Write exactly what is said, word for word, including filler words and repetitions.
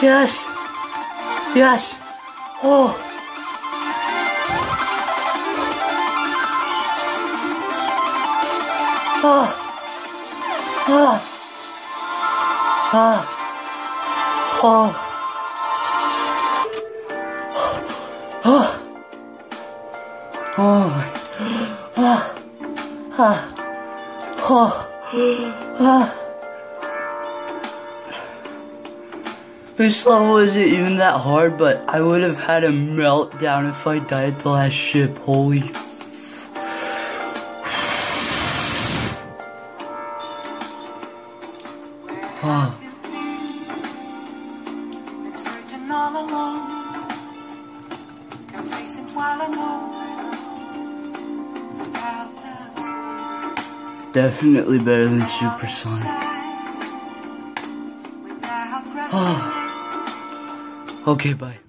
Yes. Yes. Oh. Ah. Ah. Ah. Oh. Oh. Oh my. Ah. Ah. Oh. Ah. This level isn't even that hard, but I would have had a meltdown if I died at the last ship. Holy f- oh. Definitely better than supersonic. Oh. Okay, bye.